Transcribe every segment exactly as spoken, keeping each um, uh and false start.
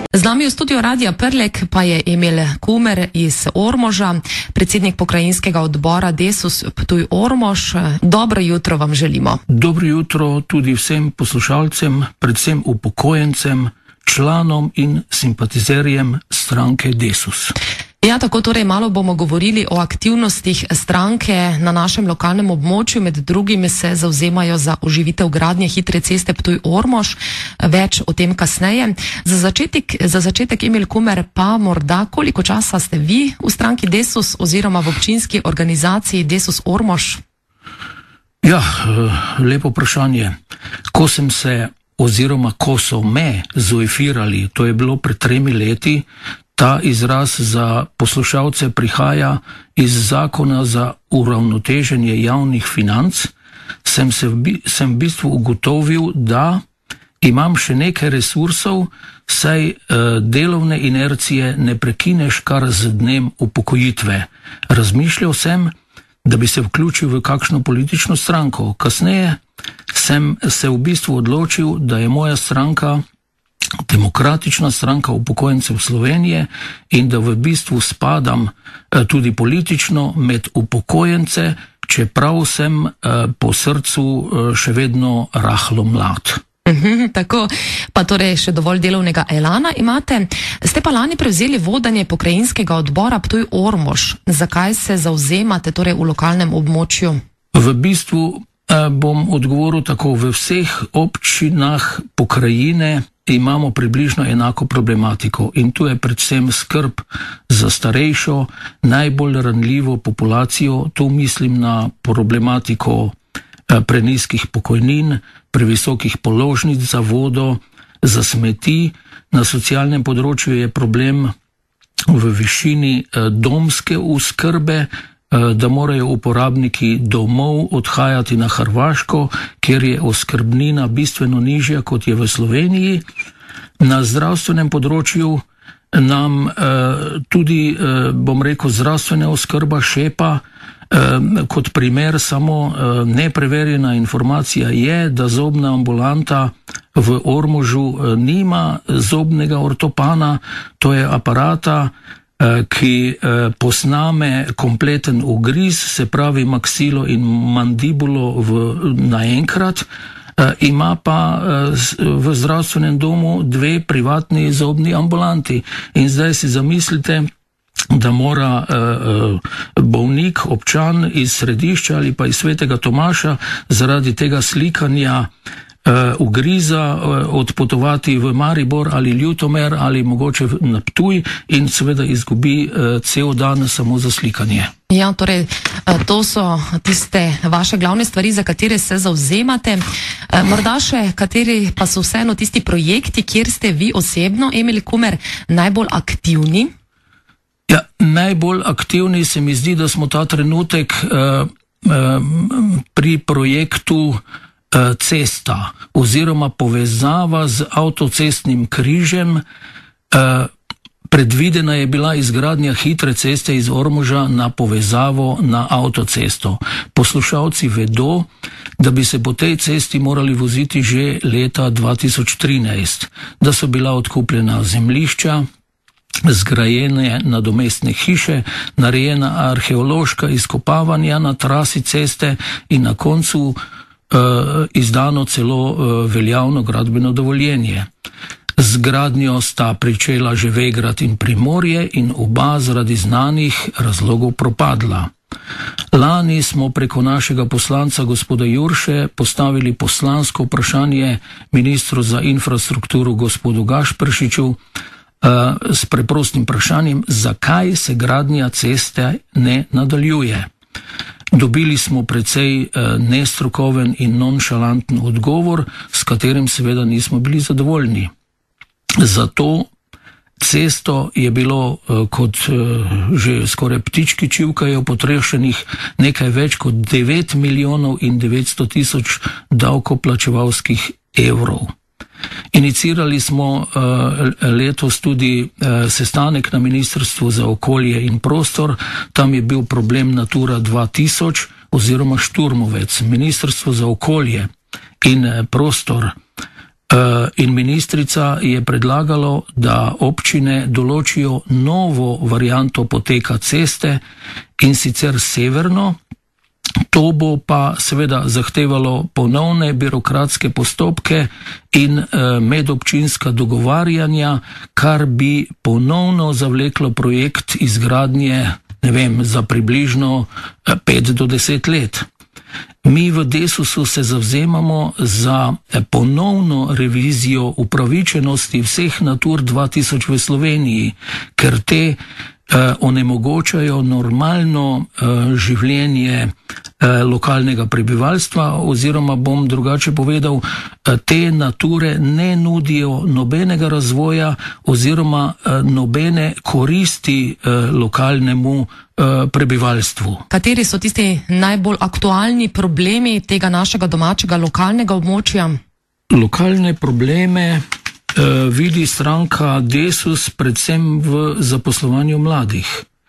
Z nami v studiu Radia Prlek pa je Emil Kumer iz Ormoža, predsednik pokrajinskega odbora Desus Ptuj Ormož. Dobro jutro vam želimo. Dobro jutro tudi vsem poslušalcem, predvsem upokojencem, članom in simpatizerjem stranke Desus. Ja, tako torej malo bomo govorili o aktivnostih stranke na našem lokalnem območju. Med drugim se zauzemajo za oživitev gradnje hitre ceste Ptuj-Ormož. Več o tem kasneje. Za začetek, za začetek Emil Kumer, pa morda koliko časa ste vi v stranki Desus oziroma v občinski organizaciji Desus Ormož? Ja, lepo vprašanje. Ko sem se oziroma ko so me zoifirali, to je bilo pred tremi leti, ta izraz za poslušalce prihaja iz zakona za uravnoteženje javnih financ, sem, se v, sem v bistvu ugotovil, da imam še nekaj resursov, saj eh, delovne inercije ne prekineš kar z dnem upokojitve. Razmišljal sem, da bi se vključil v kakšno politično stranko. Kasneje sem se v bistvu odločil, da je moja stranka Demokratična stranka upokojencev Slovenije in da v bistvu spadam tudi politično med upokojence, čeprav sem po srcu še vedno rahlo mlad. Uhum, tako, pa torej še dovolj delovnega elana imate. Ste pa lani prevzeli vodenje pokrajinskega odbora Ptuj-Ormož. Zakaj se zauzemate torej v lokalnem območju? V bistvu bom odgovoril tako, v vseh občinah pokrajine imamo približno enako problematiko in tu je predvsem skrb za starejšo, najbolj ranljivo populacijo. Tu mislim na problematiko prenizkih pokojnin, previsokih položnic za vodo, za smeti. Na socialnem področju je problem v višini domske oskrbe, da morajo uporabniki domov odhajati na Hrvaško, kjer je oskrbnina bistveno nižja, kot je v Sloveniji. Na zdravstvenem področju nam eh, tudi, eh, bom rekel, zdravstvena oskrba šepa. Eh, kot primer samo eh, nepreverjena informacija je, da zobna ambulanta v Ormožu eh, nima zobnega ortopana, to je aparata, ki posname kompleten ugriz, se pravi maksilo in mandibulo v, naenkrat, ima pa v zdravstvenem domu dve privatni zobni ambulanti. In zdaj si zamislite, da mora bolnik, občan iz Središča ali pa iz Svetega Tomaša zaradi tega slikanja ugriza odpotovati v Maribor ali Ljutomer ali mogoče na Ptuj in seveda izgubi cel dan samo za slikanje. Ja, torej, to so tiste vaše glavne stvari, za katere se zauzemate. Morda še, kateri pa so vseeno tisti projekti, kjer ste vi osebno, Emil Kumer, najbolj aktivni? Ja, najbolj aktivni se mi zdi, da smo ta trenutek uh, uh, pri projektu cesta oziroma povezava z avtocestnim križem. Predvidena je bila izgradnja hitre ceste iz Ormoža na povezavo na avtocesto. Poslušalci vedo, da bi se po tej cesti morali voziti že leta dva tisoč trinajst, da so bila odkupljena zemljišča, zgrajene nadomestne hiše, narejena arheološka izkopavanja na trasi ceste in na koncu Uh, izdano celo uh, veljavno gradbeno dovoljenje. Z gradnjo sta pričela že Vegrad in Primorje in oba zaradi znanih razlogov propadla. Lani smo preko našega poslanca gospoda Jurše postavili poslansko vprašanje ministru za infrastrukturo gospodu Gašperšiču uh, s preprostim vprašanjem, zakaj se gradnja ceste ne nadaljuje. Dobili smo precej eh, nestrokoven in nonšalanten odgovor, s katerim seveda nismo bili zadovoljni. Zato cesto je bilo, eh, kot eh, že skoraj ptički čivkajo, potrešenih nekaj več kot devet milijonov in devetsto tisoč davkoplačevalskih evrov. Inicirali smo uh, letos tudi uh, sestanek na Ministrstvu za okolje in prostor. Tam je bil problem Natura dva tisoč oziroma Šturmovec. Ministrstvo za okolje in prostor In ministrica je predlagalo, da občine določijo novo varianto poteka ceste, in sicer severno. To bo pa seveda zahtevalo ponovne birokratske postopke in e, medobčinska dogovarjanja, kar bi ponovno zavleklo projekt izgradnje, ne vem, za približno pet do deset let. Mi v Desusu se zavzemamo za ponovno revizijo upravičenosti vseh Natur dva tisoč v Sloveniji, ker te eh, onemogočajo normalno eh, življenje eh, lokalnega prebivalstva, oziroma bom drugače povedal, eh, te nature ne nudijo nobenega razvoja oziroma eh, nobene koristi eh, lokalnemu prebivalstvu. Kateri so tisti najbolj aktualni problemi tega našega domačega lokalnega območja? Lokalne probleme eh, vidi stranka Desus predvsem v zaposlovanju mladih.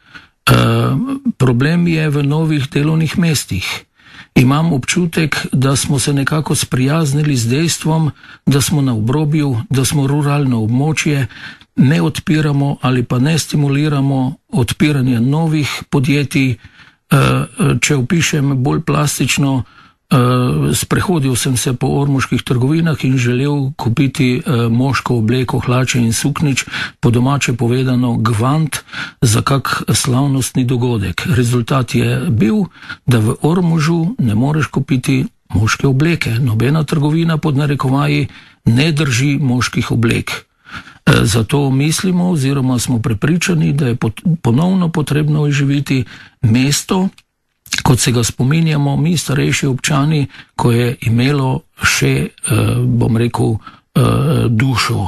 Eh, problem je v novih delovnih mestih. Imam občutek, da smo se nekako sprijaznili z dejstvom, da smo na obrobju, da smo ruralno območje, ne odpiramo ali pa ne stimuliramo odpiranja novih podjetij. Če opišem bolj plastično, sprehodil sem se po ormoških trgovinah in želel kupiti moško obleko, hlače in suknič, po domače povedano gvant, za kak slavnostni dogodek. Rezultat je bil, da v Ormožu ne moreš kupiti moške obleke. Nobena trgovina pod narekovaji ne drži moških oblek. Zato mislimo oziroma smo prepričani, da je ponovno potrebno oživiti mesto, kot se ga spominjamo mi starejši občani, ko je imelo še, bom rekel, dušo.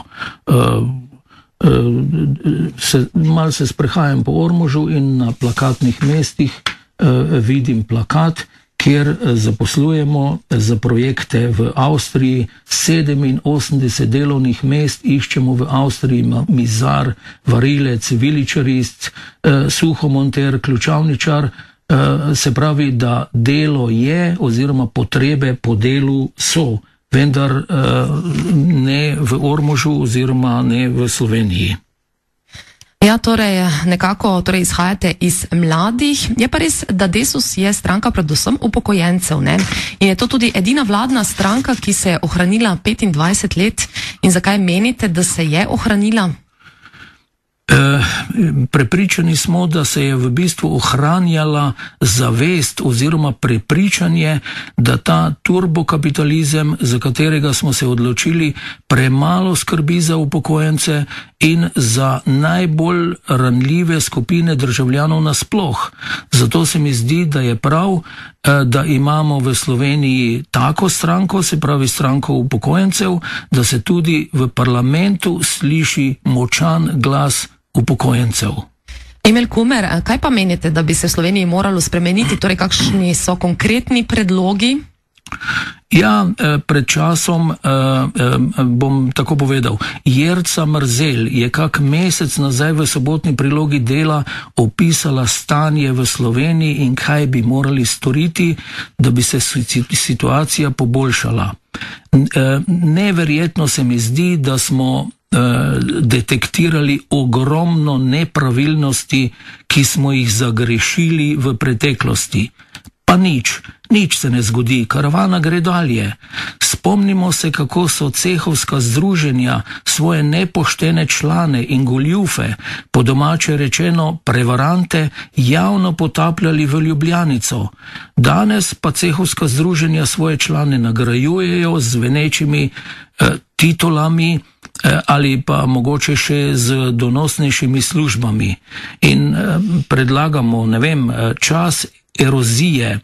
Se, mal se sprehajam po Ormožu in na plakatnih mestih vidim plakat, kjer zaposlujemo za projekte v Avstriji, sedeminosemdeset delovnih mest iščemo v Avstriji, mizar, varilec, viličarist, suhomonter, ključavničar, se pravi, da delo je oziroma potrebe po delu so, vendar ne v Ormožu oziroma ne v Sloveniji. Ja, torej nekako torej izhajate iz mladih. Je pa res, da Desus je stranka predvsem upokojencev, ne? In je to tudi edina vladna stranka, ki se je ohranila petindvajset let. In zakaj menite, da se je ohranila? Prepričani smo, da se je v bistvu ohranjala zavest oziroma prepričanje, da ta turbokapitalizem, za katerega smo se odločili, premalo skrbi za upokojence in za najbolj ranljive skupine državljanov nasploh. Zato se mi zdi, da je prav, da imamo v Sloveniji tako stranko, se pravi stranko upokojencev, da se tudi v parlamentu sliši močan glas upokojencev. Emil Kumer, kaj pa menite, da bi se v Sloveniji moralo spremeniti? Torej, kakšni so konkretni predlogi? Ja, pred časom bom tako povedal. Jerca Mrzel je kak mesec nazaj v sobotni prilogi Dela opisala stanje v Sloveniji in kaj bi morali storiti, da bi se situacija poboljšala. Neverjetno se mi zdi, da smo detektirali ogromno nepravilnosti, ki smo jih zagrešili v preteklosti. Pa nič, nič se ne zgodi, karavana gre dalje. Spomnimo se, kako so cehovska združenja svoje nepoštene člane in goljufe, po domače rečeno prevarante, javno potapljali v Ljubljanico. Danes pa cehovska združenja svoje člane nagrajujejo z zvenečimi eh, titulami eh, ali pa mogoče še z donosnejšimi službami. In eh, predlagamo, ne vem, čas erozije,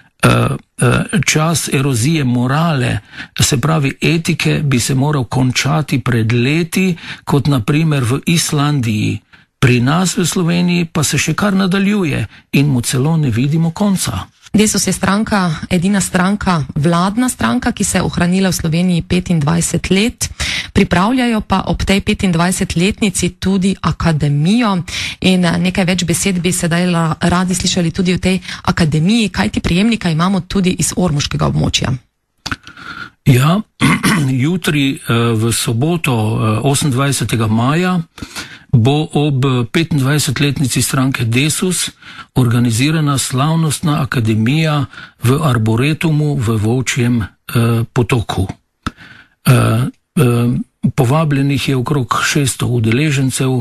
čas erozije morale, se pravi etike, bi se moral končati pred leti, kot naprimer v Islandiji. Pri nas v Sloveniji pa se še kar nadaljuje in mu celo ne vidimo konca. Desus je stranka, edina stranka, vladna stranka, ki se je ohranila v Sloveniji petindvajset let. Pripravljajo pa ob tej petindvajsetletnici tudi akademijo in nekaj več besed bi sedaj radi slišali tudi o tej akademiji, kajti prejemnika imamo tudi iz ormoškega območja. Ja, jutri v soboto osemindvajsetega maja bo ob petindvajsetletnici stranke Desus organizirana slavnostna akademija v Arboretumu v Volčjem potoku. Povabljenih je okrog šeststo udeležencev.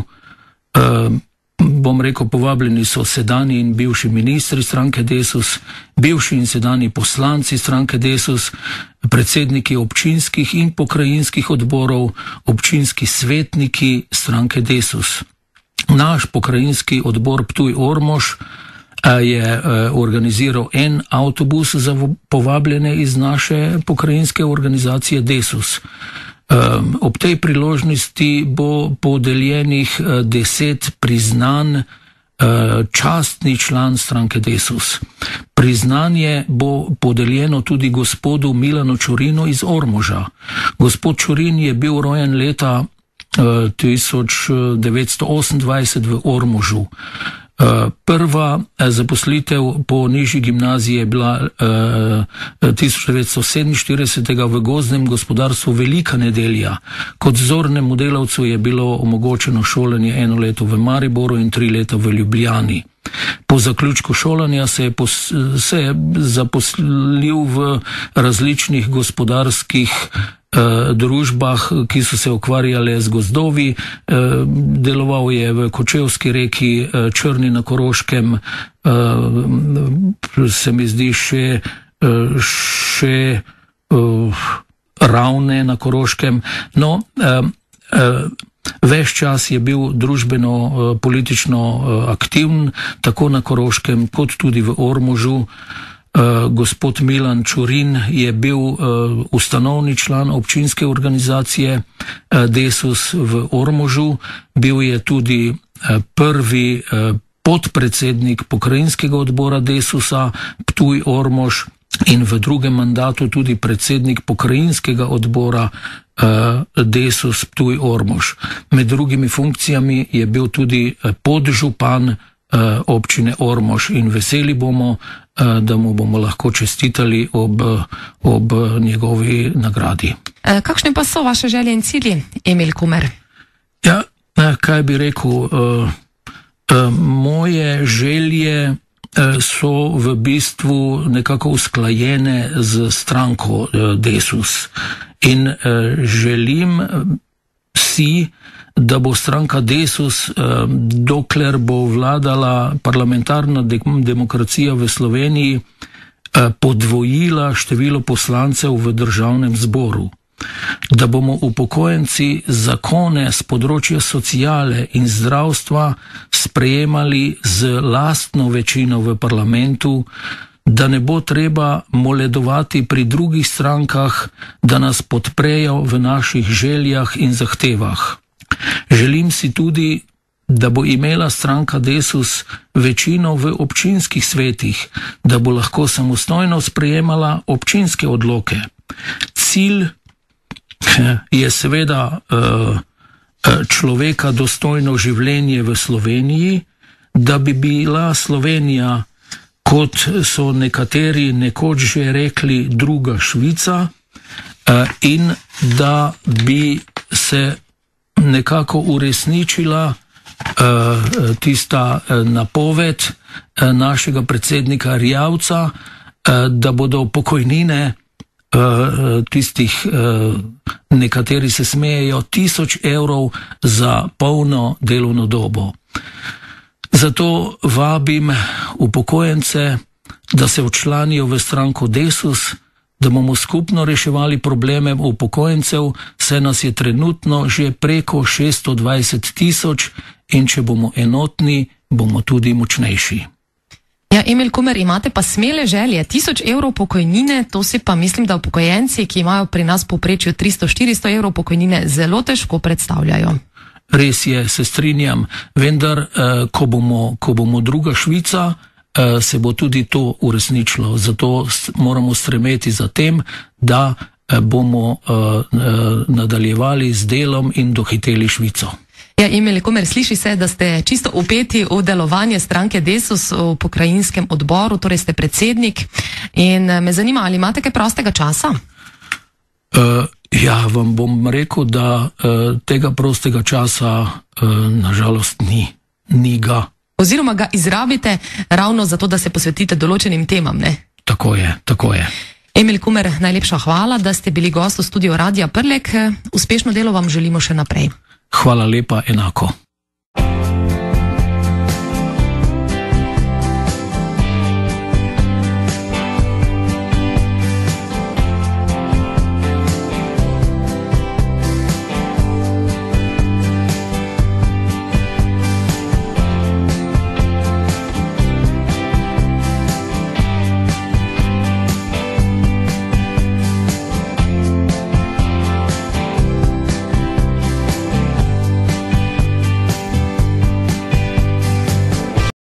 Bom rekel, povabljeni so sedanji in bivši ministri stranke Desus, bivši in sedanji poslanci stranke Desus, predsedniki občinskih in pokrajinskih odborov, občinski svetniki stranke Desus. Naš pokrajinski odbor Ptuj-Ormož je organiziral en avtobus za povabljene iz naše pokrajinske organizacije Desus. Ob tej priložnosti bo podeljenih deset priznanj častni član stranke Desus. Priznanje bo podeljeno tudi gospodu Milanu Čurinu iz Ormoža. Gospod Čurin je bil rojen leta tisoč devetsto osemindvajset v Ormožu. Prva zaposlitev po nižji gimnaziji je bila tisoč devetsto sedeminštirideset v gozdnem gospodarstvu Velika Nedelja. Kot vzornemu delavcu je bilo omogočeno šolanje eno leto v Mariboru in tri leta v Ljubljani. Po zaključku šolanja se je, pos, se je zaposlil v različnih gospodarskih eh, družbah, ki so se ukvarjale z gozdovi. Eh, deloval je v Kočevski reki, eh, Črni na Koroškem, eh, se mi zdi še, eh, še eh, Ravne na Koroškem. No, eh, eh, Ves čas je bil družbeno, politično aktiven, tako na Koroškem, kot tudi v Ormožu. Gospod Milan Čurin je bil ustanovni član občinske organizacije Desus v Ormožu, bil je tudi prvi podpredsednik pokrajinskega odbora Desusa Ptuj-Ormož in v drugem mandatu tudi predsednik pokrajinskega odbora Desus Ptuj-Ormož. Med drugimi funkcijami je bil tudi podžupan občine Ormož in veseli bomo, da mu bomo lahko čestitali ob, ob njegovi nagradi. Kakšne pa so vaše želje in cilji, Emil Kumer? Ja, kaj bi rekel, moje želje so v bistvu nekako usklajene z stranko Desus. In eh, želim si, da bo stranka Desus, eh, dokler bo vladala parlamentarna de demokracija v Sloveniji, eh, podvojila število poslancev v državnem zboru. Da bomo upokojenci zakone z področja sociale in zdravstva sprejemali z lastno večino v parlamentu, da ne bo treba moledovati pri drugih strankah, da nas podprejo v naših željah in zahtevah. Želim si tudi, da bo imela stranka Desus večino v občinskih svetih, da bo lahko samostojno sprejemala občinske odloke. Cilj je seveda človeka dostojno življenje v Sloveniji, da bi bila Slovenija, kot so nekateri nekoč že rekli, druga Švica, in da bi se nekako uresničila tista napoved našega predsednika Erjavca, da bodo pokojnine tistih, nekateri se smejejo, tisoč evrov za polno delovno dobo. Zato vabim upokojence, da se včlanijo v stranko Desus, da bomo skupno reševali probleme upokojencev, saj nas je trenutno že preko šeststo dvajset tisoč in če bomo enotni, bomo tudi močnejši. Ja, Emil Kumer, imate pa smele želje. Tisoč evrov pokojnine, to si pa mislim, da upokojenci, ki imajo pri nas povprečju tristo štiristo evrov pokojnine, zelo težko predstavljajo. Res je, se strinjam, vendar, eh, ko bomo, ko bomo druga Švica, eh, se bo tudi to uresničilo. Zato moramo stremeti za tem, da eh, bomo eh, nadaljevali z delom in dohiteli Švico. Ja, Emil Kumer, sliši se, da ste čisto upeti v delovanje stranke Desus v pokrajinskem odboru, torej ste predsednik. In me zanima, ali imate kaj prostega časa? Uh, ja, vam bom rekel, da uh, tega prostega časa uh, nažalost ni. Ni ga. Oziroma ga izrabite ravno zato, da se posvetite določenim temam, ne? Tako je, tako je. Emil Kumer, najlepša hvala, da ste bili gost v studiu Radia Prlek. Uspešno delo vam želimo še naprej. Hvala lepa, enako.